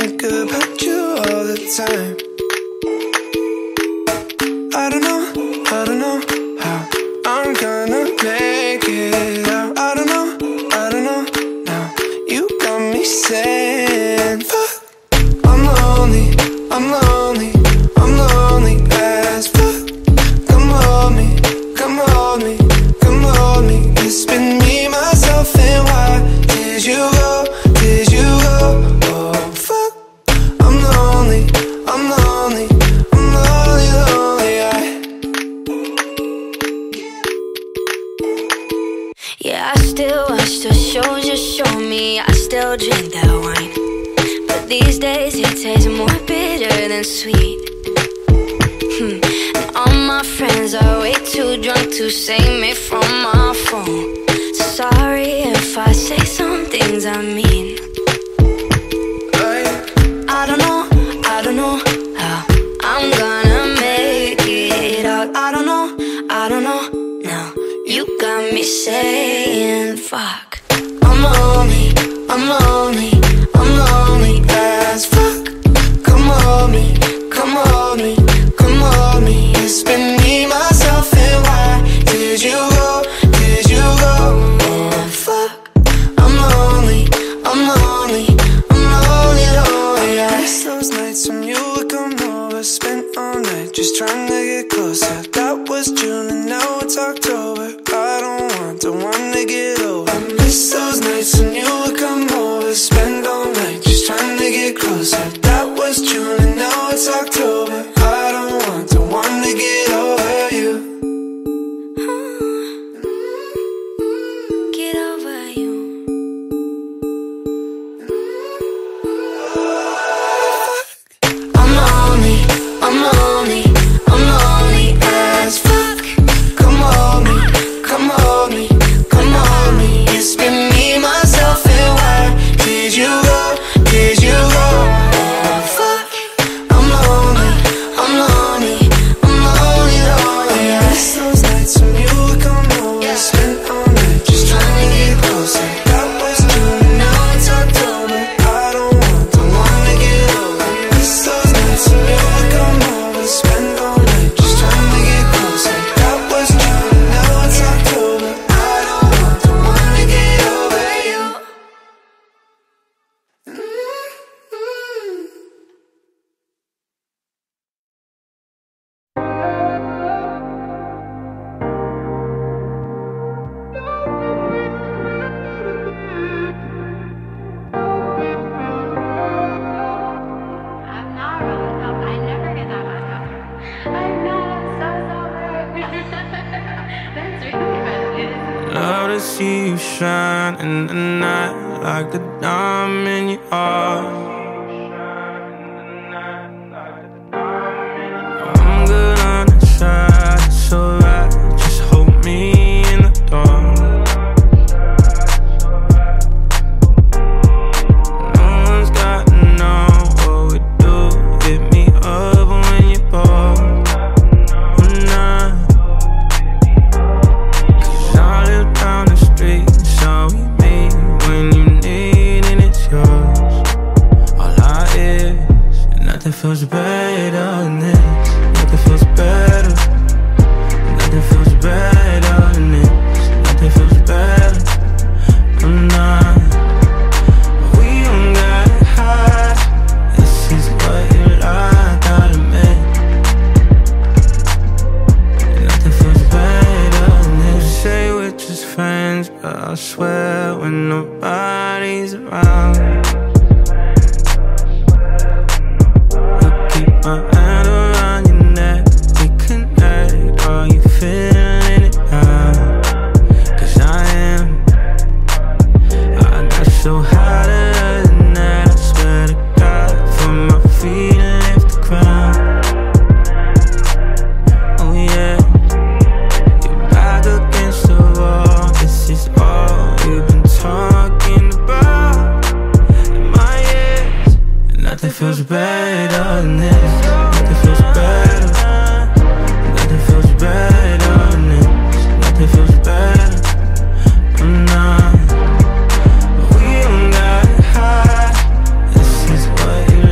think about you all the time. I don't know how I'm gonna make it out. I don't know now. You got me saying, fuck. I'm lonely as fuck. Come hold me. It's been me, myself, and why did you go? Oh, fuck. I'm lonely. Yeah, I still watch the shows you show me. I still drink that wine, but these days it tastes more bitter than sweet. And all my friends are way too drunk to save me from my phone. Sorry if I say some things I mean. I don't know how I'm gonna make it out. I don't know now. You got me saying fuck. I'm lonely as fuck. Come hold me. It's been me, myself, and why did you go? Oh, fuck. I'm lonely. I miss those nights when you would come over, spent all night just trying to get closer. That was June and now it's October. I don't want the one to get over. I miss those nights when you would come over, spend all night just trying to get closer. That was June and now it's October. I don't want the one to get over you. Get over you. I'm lonely as fuck. Come hold me. It's been me, myself, and why did you go? Oh, fuck. I'm lonely. I miss those nights when you would come over, spend all night just trying to get closer. That was June and now it's October. I don't want the one to get over. I miss those nights when you would come over, spend all night just trying to get closer. That was June and now it's October. I don't want the one to get over you. I'm not wrong. No, I never get that one. I'm not so sorry. That's really bad. Love to see you shine in the night like a diamond in your heart. I'm good on the side, it's alright. Just hold me in the dark. No one's got to know what we do. Hit me up when you're bored. Cause I live down the street, so we meet when you need and it's yours. All I is, and nothing feels better than this. Nothing feels better. Nothing feels better than this. Nothing feels better. I'm not. We don't got high. This is what you like, gotta admit. Nothing feels better than this. Say we're just friends, but I swear when nobody's around, you keep my hand around your neck. We connect, are you feeling it now? Cause I am. I got so high the other night, I swear to God, from my feet and left the ground. Oh yeah, you're back against the wall. This is all you've been talking about in my ears. And nothing feels better than this. Nothing feels better. Nothing feels better than this. Nothing feels better. I'm not. We don't got high. This is what you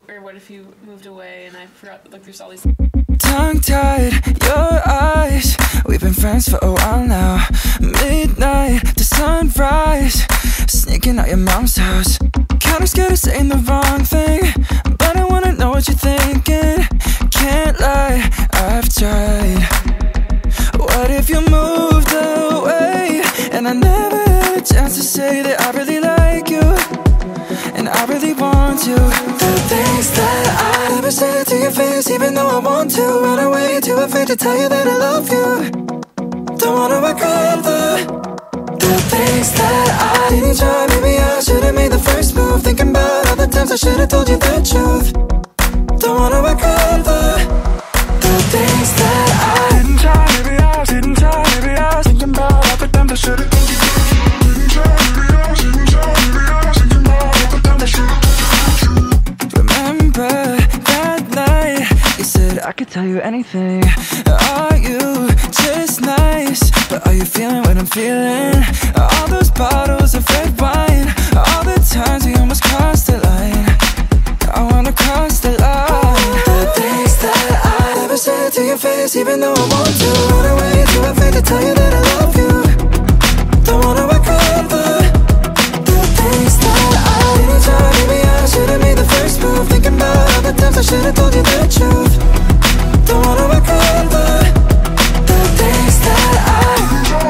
Or what if you moved away and I forgot, like there's all these... Tongue-tied, your eyes. We've been friends for a while now. Midnight to sunrise, sneaking out your mom's house. Kinda scared of saying the wrong thing, but I wanna know what you're thinking. Can't lie, I've tried. What if you moved away and I never had a chance to say that I really like you and I really want you? The things that I never say to your face, even though I want to run away, too afraid to tell you that I love you. Don't wanna regret the things that I didn't try. Maybe I should've made the first move, thinking about all the times I should've told you the truth. Don't wanna regret the things that I didn't try. Maybe I didn't try. Maybe I was thinking about all the times I should've told you the truth. Didn't try. Maybe I didn't try. Maybe I was thinking about all the times I should've told you the truth. Remember that night you said I could tell you anything. Are you just nice? But are you feeling what I'm feeling? All those bottles of red wine, all the times we almost crossed the line. I wanna cross the line. The things that I never said to your face, even though I want to run away, too afraid to tell you that I love you. Don't wanna regret the things that I didn't try. Maybe I should've made the first move, thinking about all the times I should've told you the truth. Don't wanna regret the things that I didn't try.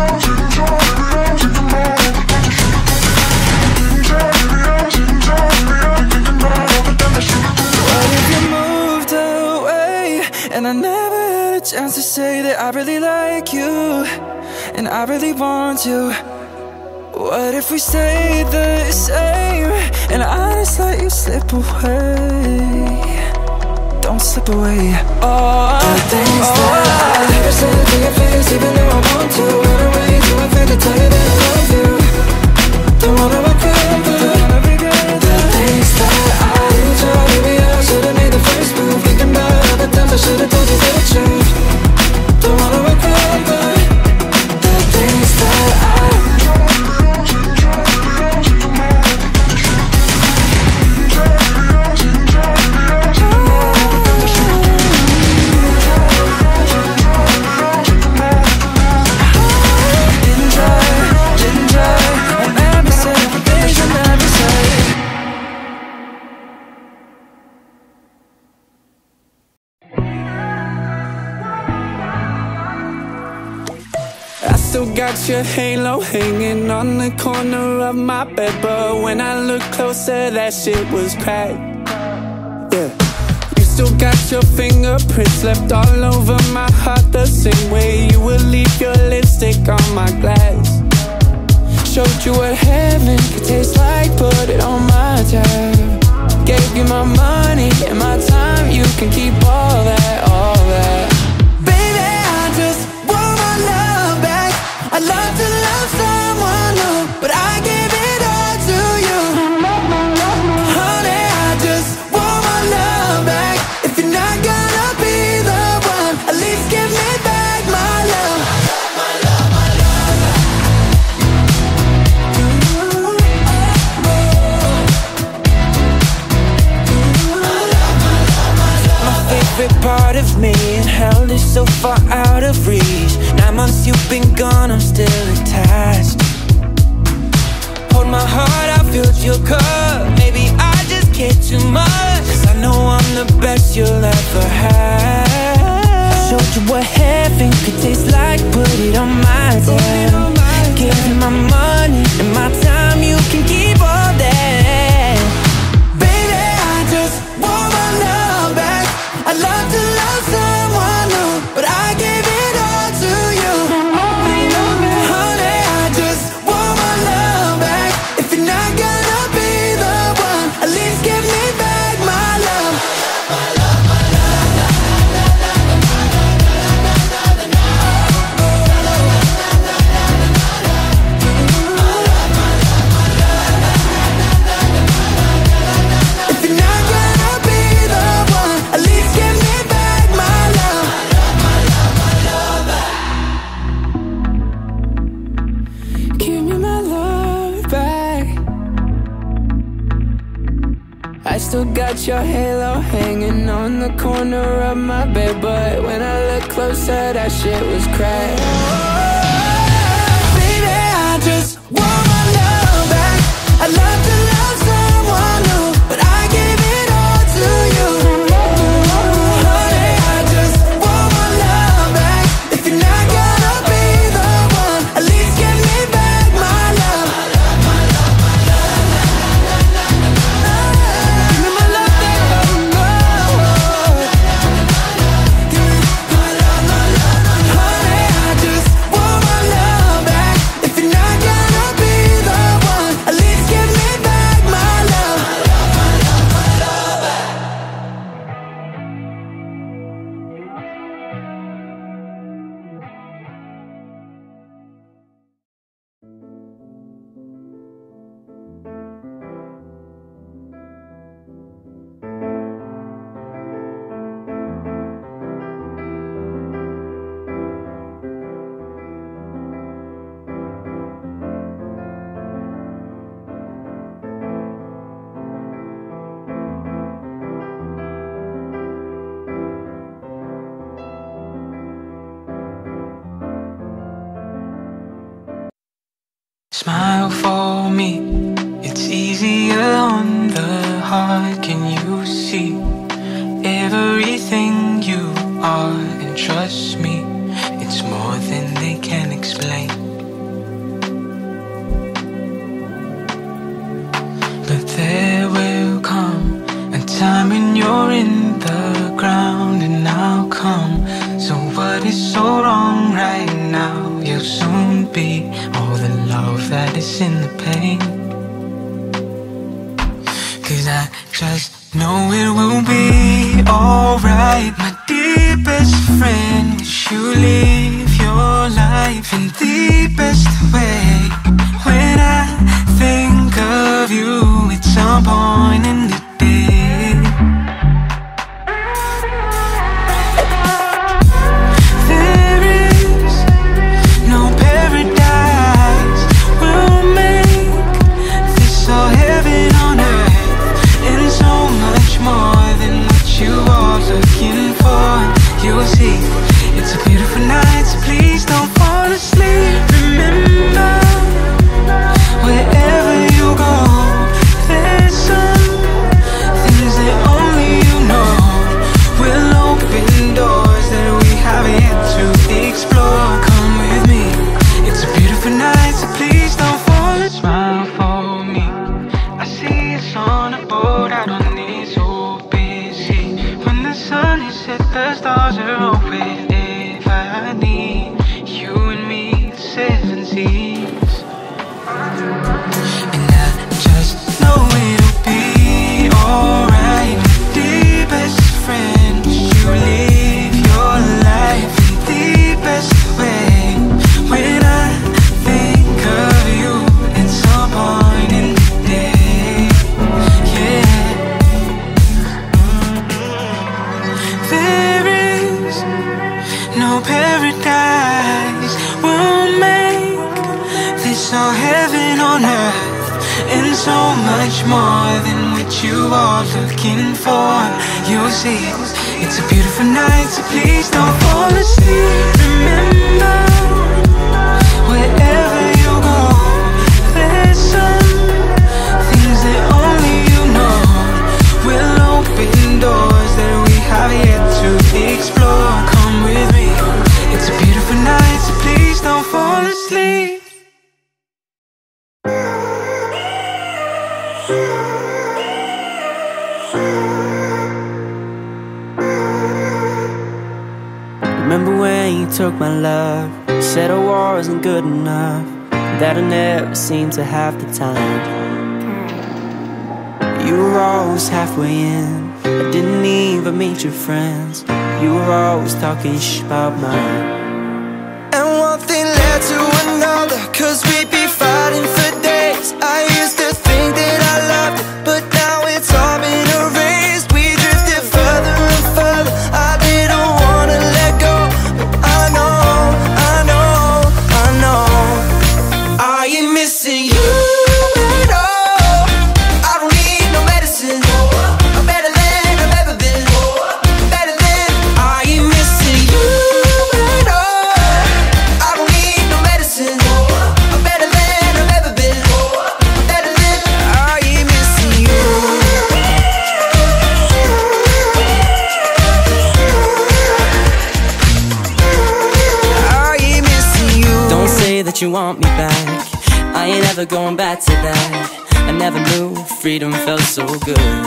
And I never had a chance to say that I really like you and I really want you. What if we stayed the same and I just let you slip away? Don't slip away. Oh, the things that I never said to your face, even though I want to run away, too afraid to tell you that I love you. Don't wanna regret the things that I didn't try. Maybe I should've made the first move, thinking about all the times I should've told you the truth. Don't wanna regret the things that I still got your halo hanging on the corner of my bed, but when I look closer, that shit was cracked. Yeah, you still got your fingerprints left all over my heart, the same way you would leave your lipstick on my glass. Showed you what heaven could taste like, put it on my tab. Gave you my money and my time, you can keep all that, all that. Baby, I just want my love back. I'd love to love someone new, but I give it all to you. Honey, I just want my love back. If you're not gonna be the one, at least give me back my love. My love, my love, my love. My favorite part of me, and hell is so far out of reach. 9 months you've been gone, I'm still attached. Hold my heart, I filled your cup. Maybe I just care too much, 'cause I know I'm the best you'll ever have. I showed you what heaven could taste like, put it on my tab. Gave you my money and my time, you can keep all that. Baby, I just want my love back. I'd love to love someone new, but I gave it all to you. Honey, I just want my love back. If you're not gonna be the one, at least give me back my love. My love, my love, la, la, la, la, la, la, la, la, la. still got your halo hanging on the corner of my bed, but when I look closer, that shit was cracked. Baby, I just want my love back. I love to love someone new, but I gave it all to you. Honey, I just want my love back. If you're not gonna be the one, at least give me back my love. My love, my love, my love. Give me my love back, give me my love, my love. Honey, I just want my love back. If you're not gonna be the one, at least give me back my love. My love, my love, my love. Smile for me, it's easier on the heart. Can you see everything you are? And trust me, it's more than they can explain. But there will come a time when you're in the ground and I'll come. So what is so wrong right now? You'll soon be all the love that is in the pain. 'Cause I just know it will be alright. My deepest friend, wish you live your life in the best way. When I think of you, it's some point in the day. There is no paradise. We'll make this all heaven on earth, and so much more than what you are looking for. You'll see, it's a beautiful night, so please don't fall asleep. Remember, wherever you go, there's some things that only you know will open doors that we have yet to explore. Come with me, it's a beautiful night, so please don't fall asleep. Smile for me, I see us on a boat out on this open sea. When the sun is set, the stars are open. If I need you and me, the seven seas. And I just know it'll be alright. Deepest friend, you live your life in the best way. When I think of you, it's some point in the day. Yeah. There is no paradise. We'll make this all heaven on earth, and so much more than what you are looking for. You'll see, it's a beautiful night, so please don't fall asleep. Remember, wherever you go, there's some things that only you know will open doors that we have yet to explore. Come with me, it's a beautiful night, so please don't fall asleep. Remember when you took my love, said I wasn't good enough, that I never seemed to have the time. You were always halfway in, I didn't even meet your friends. You were always talking about mine. And one thing led to another, 'cause we'd be fighting for days. I used to think that I loved it, but now it's all been erased. We drifted further and further, I didn't wanna let go, but I know, I know, I know. I ain't missing you at all. I don't need no medicine. that you want me back. I ain't ever going back to that. I never knew freedom felt so good.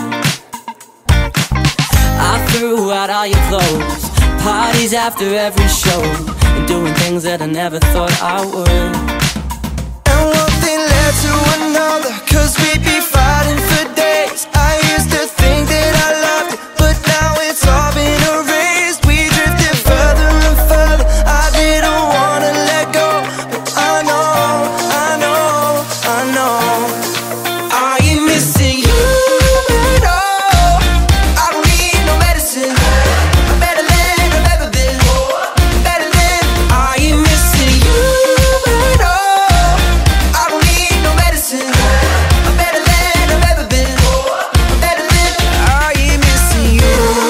I threw out all your clothes, parties after every show, and doing things that I never thought I would. And one thing led to another, 'cause we'd be fighting for days. I used to think that I loved it, but now it's all been erased. We drifted further and further. I didn't wanna let go, but I know, I know, I know. Are you missing you at all? I don't need no medicine. I'm better than I've ever been. Better than. Are you missing you at all? I don't need no medicine. I'm better than I've ever been. Better than. Are you missing you?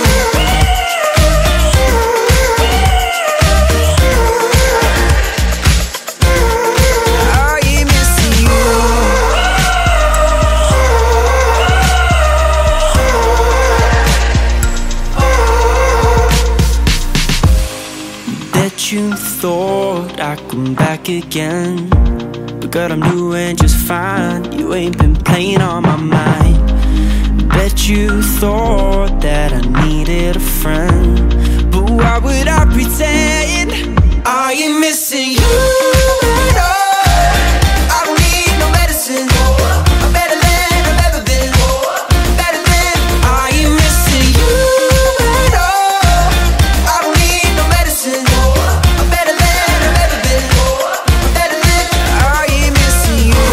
Are you missing you? Bet you thought I'd come back again, but girl, I'm doing just fine. You ain't been playing on my mind. Bet you thought that I needed a friend, but why would I pretend? Are you missing you at all? I don't need no medicine. I'm better than I've ever been. Better than. Are you missing you at all? I don't need no medicine. I'm better than I've ever been. Better than. Are you missing you?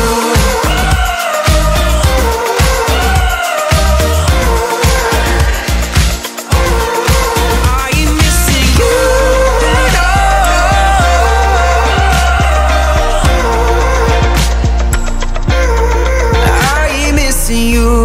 Are you missing you at all? Are you missing you?